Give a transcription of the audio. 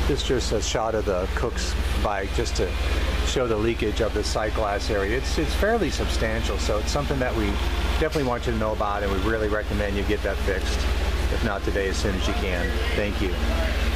This just a shot of the cook's bike just to show the leakage of the sight glass area. It's fairly substantial, so it's something that we definitely want you to know about, and we really recommend you get that fixed. If not today, as soon as you can. Thank you.